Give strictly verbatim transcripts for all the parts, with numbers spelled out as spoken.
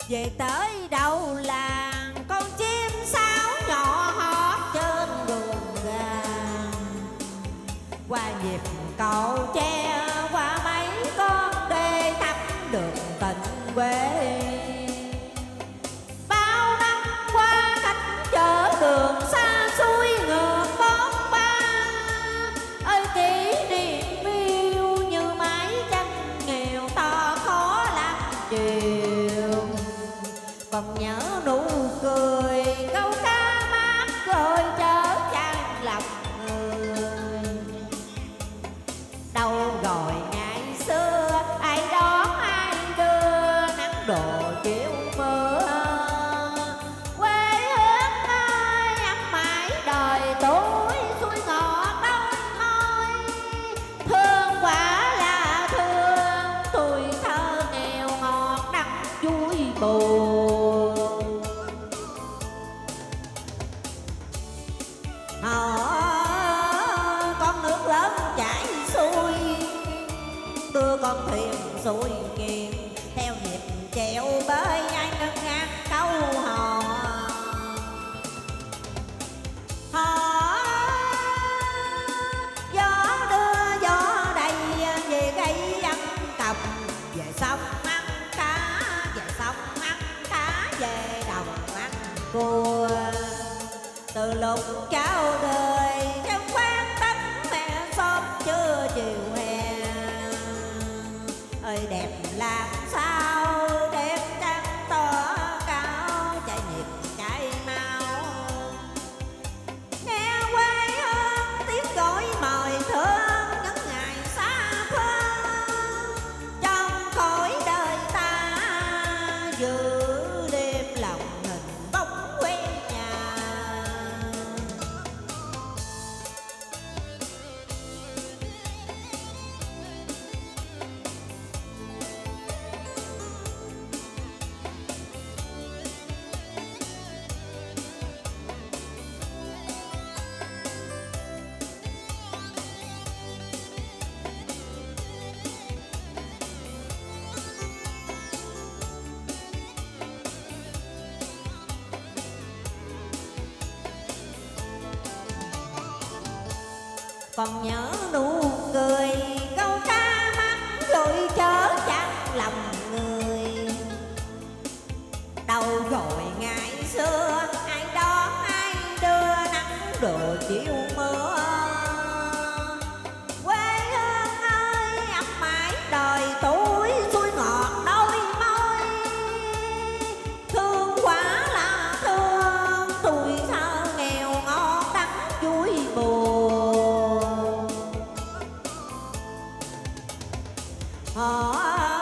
về tới đầu làng, con chim sáo nhỏ hót trên đường gà. Qua nhịp cầu tre, qua mấy con đê thắp được tình quê. Bao năm qua khách chở đường xa xôi ngược bóng ba, ơi kỷ niệm yêu như mái tranh nghèo to khó làm chiều. Còn nhớ nụ cười câu ca mát rồi chở chan lòng người. Đâu rồi ngày xưa ai đón ai đưa nắng đổ chiều mưa. Quê hương ơi ấm mãi đời tuổi xuôi ngọt đôi môi. Thương quả là thương tuổi thơ nghèo ngọt đắng vui buồn. Họ con nước lớn chảy xuôi, đưa con thuyền xuôi nghiêng theo nhịp chèo bơi ai ngân ngang câu hò. Họ gió đưa gió đầy về cây ăn cầm, về sông ăn cá, về sông ăn cá, về đồng ăn cua. Từ lúc cháu đời trong quán tánh mẹ xóm chưa chiều hè. Ơi đẹp làm sao đẹp trăng to cao, chạy nhịp chạy mau. Nghe quê hương tiếng gọi mời thương những ngày xa phương. Trong cõi đời ta giữ đêm lòng hình bóng quê nhà. Còn nhớ nụ cười câu ca mắt rồi chớ chăn lòng người. Đâu rồi ngày xưa ai đón ai đưa nắng đổ chiều mưa. Quê hương ơi ấm mãi đời tuổi xuôi ngọt đôi môi. Thương quá là thương tuổi thơ nghèo ngọt đắng vui buồn. Họ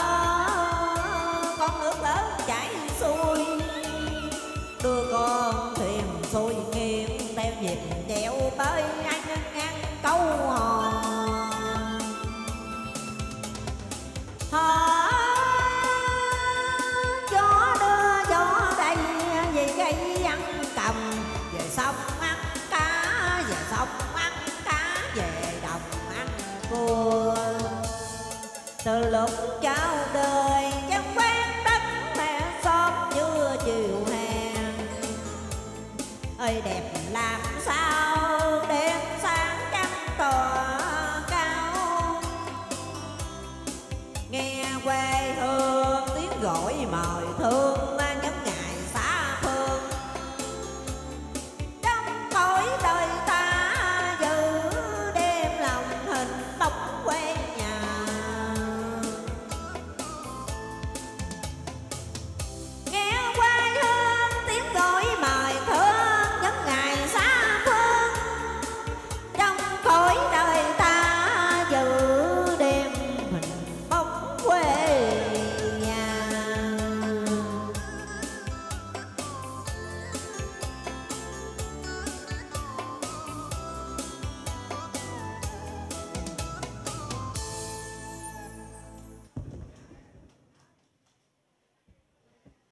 con nước lớn chảy xuôi, đưa con thuyền xuôi nghiêng theo nhịp chèo bơi ai ngân ngang câu hò. Họ gió đưa gió đầy về cây ăn cầm, về sông ăn cá, về sông ăn cá, về đồng ăn cua. Từ lúc cháu đời trong quán đất mẹ xóm chưa chiều hè. Ơi đẹp làm sao